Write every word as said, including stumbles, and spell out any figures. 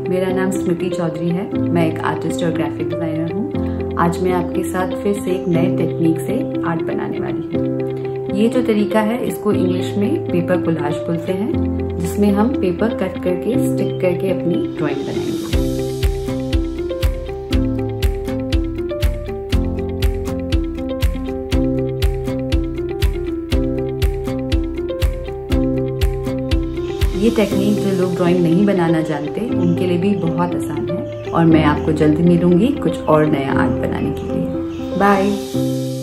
मेरा नाम स्मृति चौधरी है। मैं एक आर्टिस्ट और ग्राफिक डिज़ाइनर हूँ। आज मैं आपके साथ फिर से एक नए टेक्निक से आर्ट बनाने वाली हूँ। ये जो तरीका है इसको इंग्लिश में पेपर कोलाज बोलते हैं, जिसमें हम पेपर कट करके स्टिक करके अपनी ड्राइंग बनाएंगे। ये टेक्निक जो लोग ड्राइंग नहीं बनाना जानते उनके लिए भी बहुत आसान है और मैं आपको जल्दी मिलूंगी कुछ और नया आर्ट बनाने के लिए। बाय।